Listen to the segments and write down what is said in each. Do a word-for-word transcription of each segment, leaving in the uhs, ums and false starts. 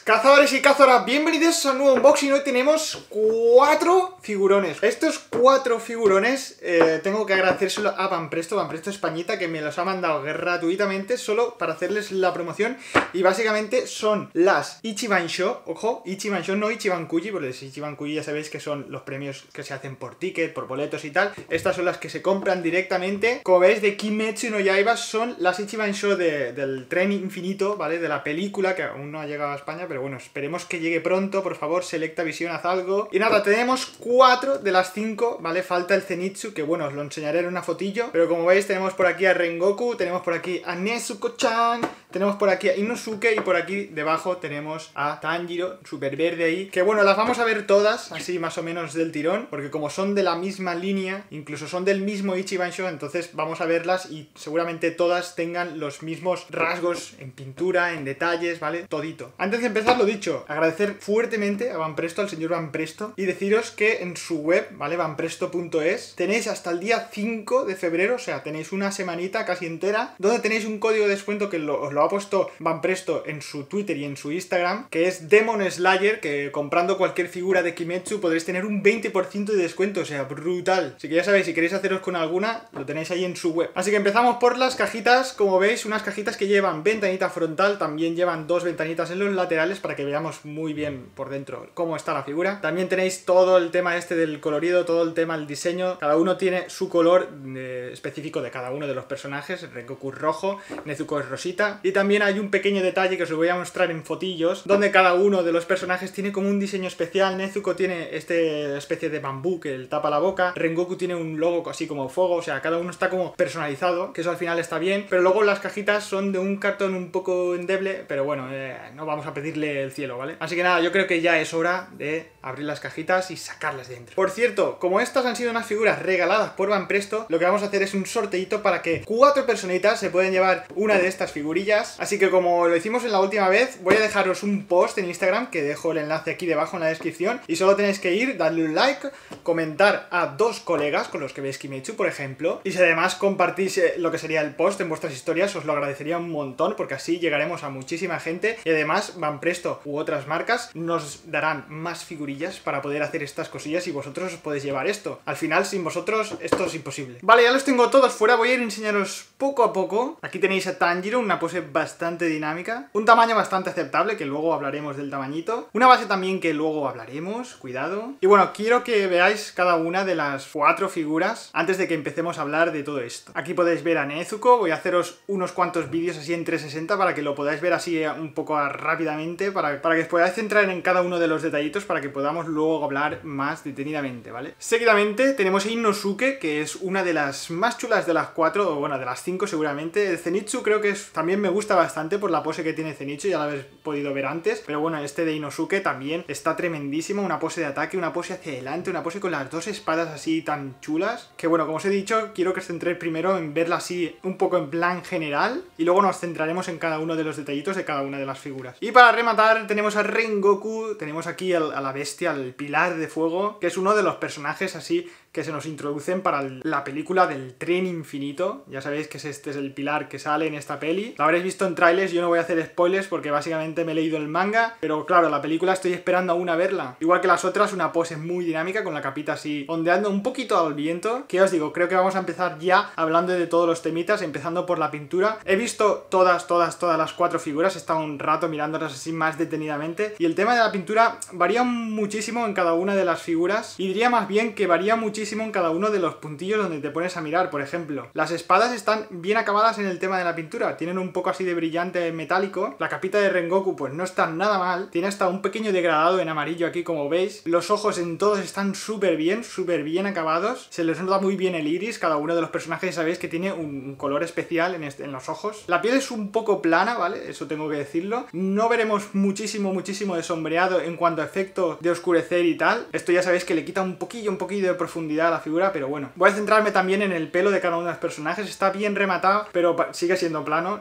Cazadores y cazadoras, bienvenidos a un nuevo unboxing. Hoy tenemos cuatro figurones. Estos cuatro figurones eh, tengo que agradecérselo a Banpresto, Banpresto Españita, que me los ha mandado gratuitamente solo para hacerles la promoción. Y básicamente son las Ichiban Sho, ojo, Ichiban Sho, no Ichiban Kuji, porque los Ichiban Kuji ya sabéis que son los premios que se hacen por ticket, por boletos y tal. Estas son las que se compran directamente. Como veis, de Kimetsu no Yaiba son las Ichiban Sho de, del tren infinito, ¿vale? De la película, que aún no ha llegado a España, pero bueno, esperemos que llegue pronto. Por favor, Selecta Visión, haz algo. Y nada, tenemos cuatro de las cinco, ¿vale? Falta el Zenitsu, que bueno, os lo enseñaré en una fotillo. Pero como veis, tenemos por aquí a Rengoku, tenemos por aquí a Nezuko-chan, tenemos por aquí a Inosuke y por aquí debajo tenemos a Tanjiro, super verde ahí. Que bueno, las vamos a ver todas, así más o menos del tirón, porque como son de la misma línea, incluso son del mismo Ichiban Sho, entonces vamos a verlas y seguramente todas tengan los mismos rasgos en pintura, en detalles, ¿vale? Todito. Antes de empezar, lo dicho, agradecer fuertemente a Banpresto, al señor Banpresto, y deciros que en su web, ¿vale? banpresto punto es, tenéis hasta el día cinco de febrero, o sea, tenéis una semanita casi entera, donde tenéis un código de descuento que lo, os lo ha puesto Banpresto en su Twitter y en su Instagram, que es Demon Slayer, que comprando cualquier figura de Kimetsu podréis tener un veinte por ciento de descuento, o sea, brutal. Así que ya sabéis, si queréis haceros con alguna, lo tenéis ahí en su web. Así que empezamos por las cajitas. Como veis, unas cajitas que llevan ventanita frontal, también llevan dos ventanitas en los laterales para que veamos muy bien por dentro cómo está la figura. También tenéis todo el tema este del colorido, todo el tema del diseño. Cada uno tiene su color eh, específico de cada uno de los personajes. Rengoku es rojo, Nezuko es rosita. Y también hay un pequeño detalle que os voy a mostrar en fotillos, donde cada uno de los personajes tiene como un diseño especial. Nezuko tiene este especie de bambú que le tapa la boca. Rengoku tiene un logo así como fuego, o sea, cada uno está como personalizado, que eso al final está bien. Pero luego las cajitas son de un cartón un poco endeble, pero bueno, eh, no vamos a pedirle el cielo, ¿vale? Así que nada, yo creo que ya es hora de abrir las cajitas y sacarlas de dentro. Por cierto, como estas han sido unas figuras regaladas por Banpresto, lo que vamos a hacer es un sorteito para que cuatro personitas se pueden llevar una de estas figurillas. Así que como lo hicimos en la última vez, voy a dejaros un post en Instagram, que dejo el enlace aquí debajo en la descripción, y solo tenéis que ir, darle un like, comentar a dos colegas con los que veis Kimetsu, por ejemplo, y si además compartís lo que sería el post en vuestras historias, os lo agradecería un montón, porque así llegaremos a muchísima gente, y además Banpresto u otras marcas nos darán más figurillas para poder hacer estas cosillas y vosotros os podéis llevar esto. Al final, sin vosotros, esto es imposible. Vale, ya los tengo todos fuera, voy a ir a enseñaros poco a poco. Aquí tenéis a Tanjiro, una pose bastante dinámica, un tamaño bastante aceptable, que luego hablaremos del tamañito, una base también que luego hablaremos, cuidado. Y bueno, quiero que veáis cada una de las cuatro figuras antes de que empecemos a hablar de todo esto. Aquí podéis ver a Nezuko, voy a haceros unos cuantos vídeos así en trescientos sesenta para que lo podáis ver así un poco rápidamente, para, para que os podáis centrar en cada uno de los detallitos, para que podamos luego hablar más detenidamente, ¿vale? Seguidamente tenemos a Inosuke, que es una de las más chulas de las cuatro, o bueno, de las cinco seguramente. El Zenitsu creo que es, también me gusta bastante por la pose que tiene Zenitsu, ya lo habéis podido ver antes, pero bueno, este de Inosuke también está tremendísimo, una pose de ataque, una pose hacia adelante, una pose con las dos espadas así tan chulas, que bueno, como os he dicho, quiero que os centréis primero en verla así un poco en plan general, y luego nos centraremos en cada uno de los detallitos de cada una de las figuras. Y para rematar tenemos a Rengoku, tenemos aquí a la bestia, al pilar de fuego, que es uno de los personajes así que se nos introducen para la película del tren infinito. Ya sabéis que este es el pilar que sale en esta peli. Lo habréis visto en trailers, yo no voy a hacer spoilers porque básicamente me he leído el manga, pero claro, la película estoy esperando aún a verla. Igual que las otras, una pose muy dinámica con la capita así ondeando un poquito al viento. Que os digo, creo que vamos a empezar ya hablando de todos los temitas, empezando por la pintura. He visto todas, todas, todas las cuatro figuras, he estado un rato mirándolas así más detenidamente, y el tema de la pintura varía muchísimo en cada una de las figuras, y diría más bien que varía muchísimo en cada uno de los puntillos donde te pones a mirar. Por ejemplo, las espadas están bien acabadas en el tema de la pintura, tienen un poco así de brillante metálico. La capita de Rengoku pues no está nada mal, tiene hasta un pequeño degradado en amarillo aquí, como veis. Los ojos en todos están súper bien, súper bien acabados, se les nota muy bien el iris, cada uno de los personajes sabéis que tiene un color especial en, este, en los ojos. La piel es un poco plana, ¿vale? Eso tengo que decirlo. No veremos muchísimo, muchísimo de sombreado en cuanto a efecto de oscurecer y tal. Esto ya sabéis que le quita un poquillo, un poquillo de profundidad a la figura, pero bueno. Voy a centrarme también en el pelo de cada uno de los personajes. Está bien rematado, pero sigue siendo plano, sigue siendo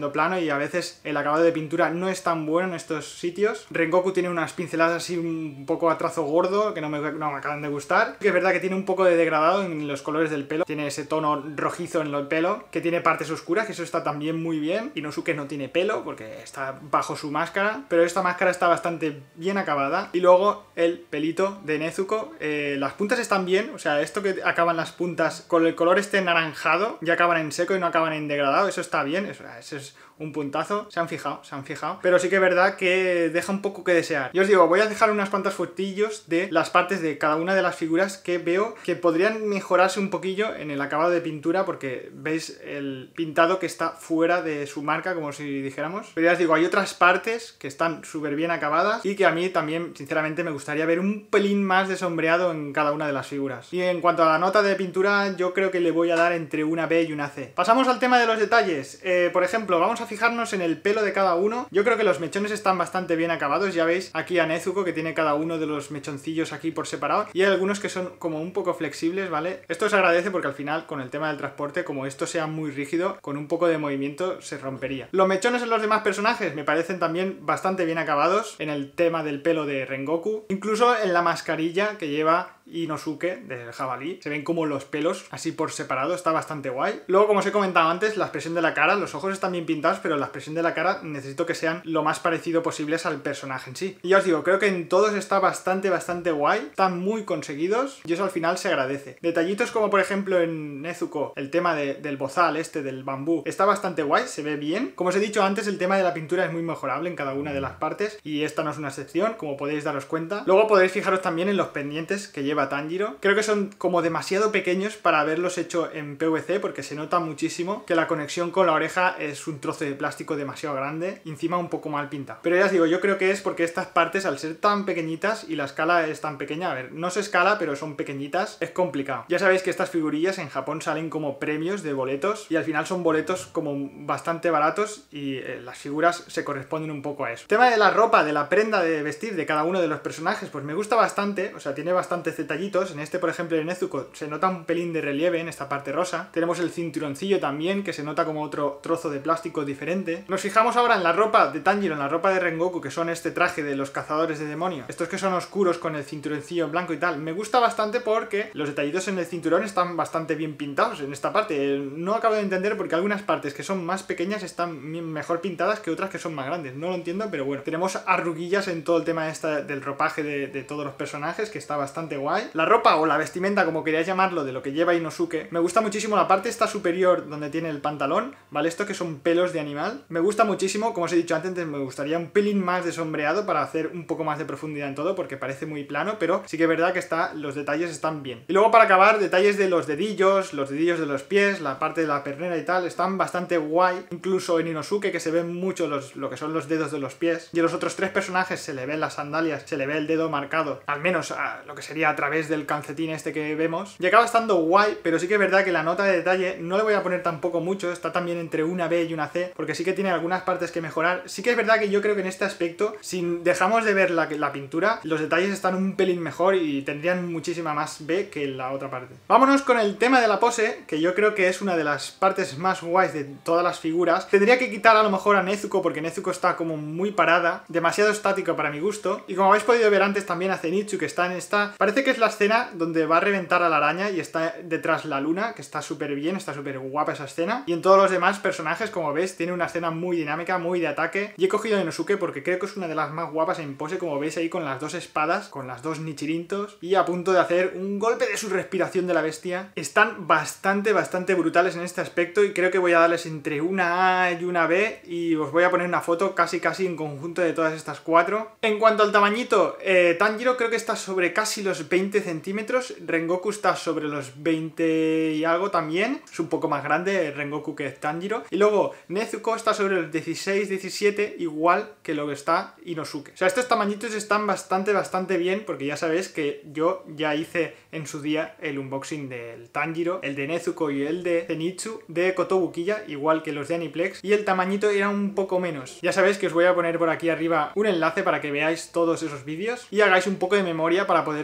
siendo plano y a veces el acabado de pintura no es tan bueno en estos sitios. Rengoku tiene unas pinceladas así un poco a trazo gordo que no me, no me acaban de gustar. Que es verdad que tiene un poco de degradado en los colores del pelo. Tiene ese tono rojizo en el pelo, que tiene partes oscuras, que eso está también muy bien. Inosuke no tiene pelo porque está bajo su máscara, pero esta máscara está bastante bien acabada. Y luego el pelito de Nezuko, eh, las puntas están bien, o sea, esto que acaban las puntas con el color este naranjado, ya acaban en seco y no acaban en degradado, eso está bien, eso, eso es un puntazo, se han fijado, se han fijado, pero sí que es verdad que deja un poco que desear. Y os digo, voy a dejar unas cuantas fotillos de las partes de cada una de las figuras que veo que podrían mejorarse un poquillo en el acabado de pintura, porque veis el pintado que está fuera de su marca, como si dijéramos. Pero ya os digo, hay otras partes que están súper bien acabadas y que a mí también, sinceramente, me gustaría ver un pelín más de sombreado en cada una de las figuras. Y en cuanto a la nota de pintura, yo creo que le voy a dar entre una B y una C. Pasamos al tema de los detalles. Eh, por ejemplo, vamos a fijarnos en el pelo de cada uno. Yo creo que los mechones están bastante bien acabados. Ya veis aquí a Nezuko, que tiene cada uno de los mechoncillos aquí por separado, y hay algunos que son como un poco flexibles, ¿vale? Esto se agradece porque al final, con el tema del transporte, como esto sea muy rígido, con un poco de movimiento se rompería. Los mechones en los demás personajes me parecen también bastante bien acabados en el tema del pelo de Rengoku. Incluso en la mascarilla que lleva Inosuke del jabalí, se ven como los pelos así por separado, está bastante guay. Luego, como os he comentado antes, la expresión de la cara, los ojos están bien pintados, pero la expresión de la cara necesito que sean lo más parecido posibles al personaje en sí. Y ya os digo, creo que en todos está bastante, bastante guay, están muy conseguidos y eso al final se agradece. Detallitos como por ejemplo en Nezuko, el tema de, del bozal este, del bambú, está bastante guay, se ve bien. Como os he dicho antes, el tema de la pintura es muy mejorable en cada una de las partes y esta no es una excepción, como podéis daros cuenta. Luego podéis fijaros también en los pendientes que lleva Tanjiro. Creo que son como demasiado pequeños para haberlos hecho en P V C, porque se nota muchísimo que la conexión con la oreja es un trozo de plástico demasiado grande y encima un poco mal pintado. Pero ya os digo, yo creo que es porque estas partes, al ser tan pequeñitas y la escala es tan pequeña, a ver, no se escala, pero son pequeñitas, es complicado. Ya sabéis que estas figurillas en Japón salen como premios de boletos y al final son boletos como bastante baratos y eh, las figuras se corresponden un poco a eso. El tema de la ropa, de la prenda de vestir de cada uno de los personajes, pues me gusta bastante, o sea, tiene bastantes detallitos. En este, por ejemplo, en Nezuko se nota un pelín de relieve en esta parte rosa. Tenemos el cinturoncillo también, que se nota como otro trozo de plástico diferente. Nos fijamos ahora en la ropa de Tanjiro, en la ropa de Rengoku, que son este traje de los cazadores de demonios. Estos que son oscuros con el cinturoncillo blanco y tal. Me gusta bastante porque los detallitos en el cinturón están bastante bien pintados en esta parte. No acabo de entender porque algunas partes que son más pequeñas están mejor pintadas que otras que son más grandes. No lo entiendo, pero bueno. Tenemos arruguillas en todo el tema esta del ropaje de, de todos los personajes, que está bastante guay. La ropa o la vestimenta, como queráis llamarlo, de lo que lleva Inosuke. Me gusta muchísimo la parte esta superior donde tiene el pantalón, ¿vale? Esto que son pelos de animal. Me gusta muchísimo, como os he dicho antes, me gustaría un pelín más de sombreado para hacer un poco más de profundidad en todo, porque parece muy plano, pero sí que es verdad que está, los detalles están bien. Y luego para acabar, detalles de los dedillos, los dedillos de los pies, la parte de la pernera y tal, están bastante guay. Incluso en Inosuke, que se ven mucho los, lo que son los dedos de los pies. Y en los otros tres personajes se le ven las sandalias, se le ve el dedo marcado, al menos a lo que sería a través del calcetín este que vemos. Y acaba estando guay, pero sí que es verdad que la nota de detalle no le voy a poner tampoco mucho, está también entre una B y una C, porque sí que tiene algunas partes que mejorar. Sí que es verdad que yo creo que en este aspecto, si dejamos de ver la, la pintura, los detalles están un pelín mejor y tendrían muchísima más B que la otra parte. Vámonos con el tema de la pose, que yo creo que es una de las partes más guays de todas las figuras. Tendría que quitar a lo mejor a Nezuko, porque Nezuko está como muy parada, demasiado estático para mi gusto, y como habéis podido ver antes también a Zenitsu, que está en esta... Parece que es la escena donde va a reventar a la araña y está detrás la luna, que está súper bien, está súper guapa esa escena. Y en todos los demás personajes, como veis, tiene una escena muy dinámica, muy de ataque. Y he cogido a Inosuke porque creo que es una de las más guapas en pose, como veis ahí con las dos espadas, con las dos nichirintos, y a punto de hacer un golpe de su respiración de la bestia. Están bastante, bastante brutales en este aspecto y creo que voy a darles entre una A y una B y os voy a poner una foto casi casi en conjunto de todas estas cuatro. En cuanto al tamañito, eh, Tanjiro creo que está sobre casi los veinte centímetros, Rengoku está sobre los veinte y algo también, es un poco más grande Rengoku que Tanjiro, y luego Nezuko está sobre los dieciséis diecisiete, igual que lo que está Inosuke. O sea, estos tamañitos están bastante, bastante bien, porque ya sabéis que yo ya hice en su día el unboxing del Tanjiro, el de Nezuko y el de Zenitsu de Kotobukiya, igual que los de Aniplex, y el tamañito era un poco menos. Ya sabéis que os voy a poner por aquí arriba un enlace para que veáis todos esos vídeos y hagáis un poco de memoria para poder comparar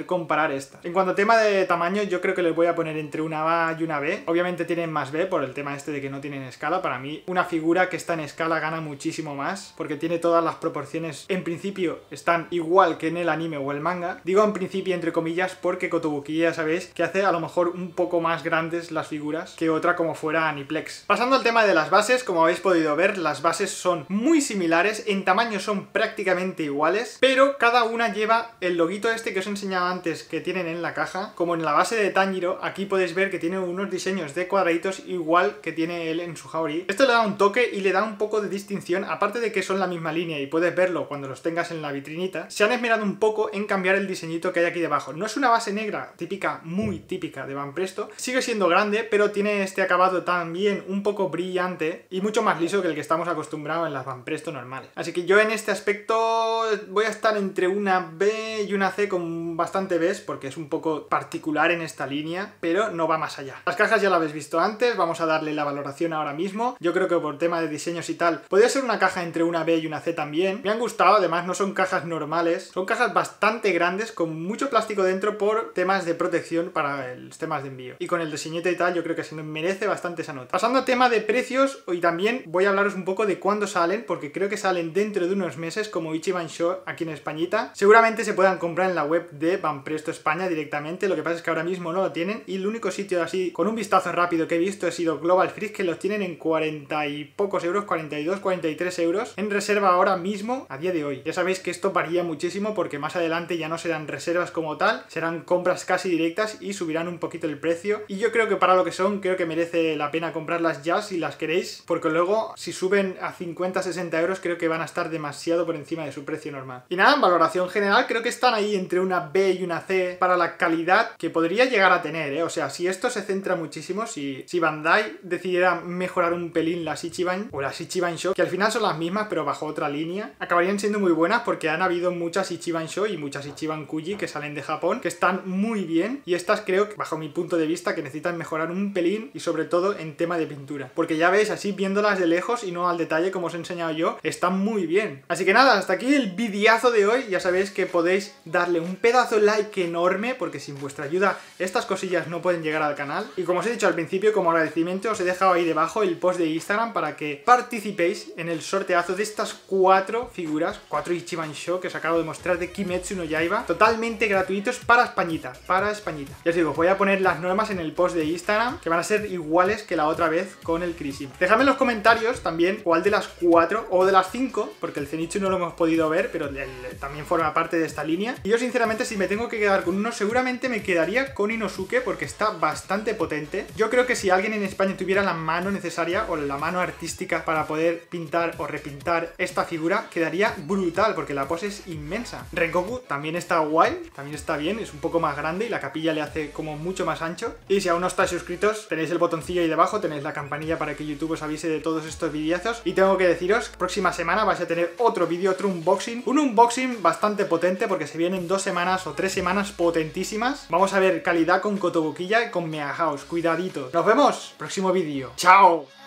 mejorar esta. En cuanto a tema de tamaño, yo creo que les voy a poner entre una A y una B. Obviamente tienen más B por el tema este de que no tienen escala. Para mí, una figura que está en escala gana muchísimo más, porque tiene todas las proporciones, en principio, están igual que en el anime o el manga. Digo en principio entre comillas porque Kotobukiya ya sabéis que hace a lo mejor un poco más grandes las figuras que otra como fuera Aniplex. Pasando al tema de las bases, como habéis podido ver, las bases son muy similares, en tamaño son prácticamente iguales, pero cada una lleva el loguito este que os he enseñado antes que tienen en la caja. Como en la base de Tanjiro, aquí podéis ver que tiene unos diseños de cuadraditos igual que tiene él en su Haori. Esto le da un toque y le da un poco de distinción, aparte de que son la misma línea y puedes verlo cuando los tengas en la vitrinita. Se han esmerado un poco en cambiar el diseñito que hay aquí debajo. No es una base negra típica, muy típica de Banpresto, sigue siendo grande, pero tiene este acabado también un poco brillante y mucho más liso que el que estamos acostumbrados en las Banpresto normales. Así que yo en este aspecto voy a estar entre una B y una C con bastante Bs, porque es un poco particular en esta línea, pero no va más allá. Las cajas ya la habéis visto antes, vamos a darle la valoración ahora mismo. Yo creo que por tema de diseños y tal, podría ser una caja entre una B y una C también. Me han gustado, además no son cajas normales, son cajas bastante grandes con mucho plástico dentro por temas de protección para los temas de envío. Y con el diseñito y tal, yo creo que se merece bastante esa nota. Pasando a tema de precios, hoy también voy a hablaros un poco de cuándo salen, porque creo que salen dentro de unos meses como Ichiban Show aquí en Españita. Seguramente se puedan comprar en la web de Banpresto España directamente, lo que pasa es que ahora mismo no lo tienen y el único sitio así, con un vistazo rápido que he visto, ha sido Global Freeze, que los tienen en cuarenta y pocos euros, cuarenta y dos, cuarenta y tres euros en reserva ahora mismo, a día de hoy. Ya sabéis que esto varía muchísimo porque más adelante ya no serán reservas como tal, serán compras casi directas y subirán un poquito el precio. Y yo creo que para lo que son, creo que merece la pena comprarlas ya si las queréis, porque luego si suben a cincuenta, sesenta euros creo que van a estar demasiado por encima de su precio normal. Y nada, en valoración general creo que están ahí entre una B y una C para la calidad que podría llegar a tener, ¿eh? O sea, si esto se centra muchísimo, si, si Bandai decidiera mejorar un pelín las Ichiban o las Ichiban Show, que al final son las mismas pero bajo otra línea, acabarían siendo muy buenas porque han habido muchas Ichiban Show y muchas Ichiban Kuji que salen de Japón, que están muy bien, y estas creo que bajo mi punto de vista que necesitan mejorar un pelín y sobre todo en tema de pintura, porque ya veis así viéndolas de lejos y no al detalle como os he enseñado yo, están muy bien. Así que nada, hasta aquí el videazo de hoy. Ya sabéis que podéis darle un pedazo de like enorme porque sin vuestra ayuda estas cosillas no pueden llegar al canal, y como os he dicho al principio, como agradecimiento os he dejado ahí debajo el post de Instagram para que participéis en el sorteazo de estas cuatro figuras, cuatro Ichiban Show que os acabo de mostrar de Kimetsu no Yaiba, totalmente gratuitos para Españita, para Españita. Ya os digo, voy a poner las normas en el post de Instagram, que van a ser iguales que la otra vez con el Crisim. Dejadme en los comentarios también cuál de las cuatro o de las cinco, porque el Zenitsu no lo hemos podido ver, pero el, el, también forma parte de esta línea. Y yo sinceramente, si me tengo que quedar con uno, seguramente me quedaría con Inosuke porque está bastante potente. Yo creo que si alguien en España tuviera la mano necesaria o la mano artística para poder pintar o repintar esta figura, quedaría brutal porque la pose es inmensa. Rengoku también está guay, también está bien, es un poco más grande y la capilla le hace como mucho más ancho. Y si aún no estáis suscritos, tenéis el botoncillo ahí debajo, tenéis la campanilla para que YouTube os avise de todos estos videazos. Y tengo que deciros, próxima semana vais a tener otro vídeo, otro unboxing, un unboxing bastante potente porque se vienen dos semanas o tres semanas potentísimas. Vamos a ver calidad con Kotobukiya y con Mea House, cuidadito. Nos vemos, próximo vídeo, chao.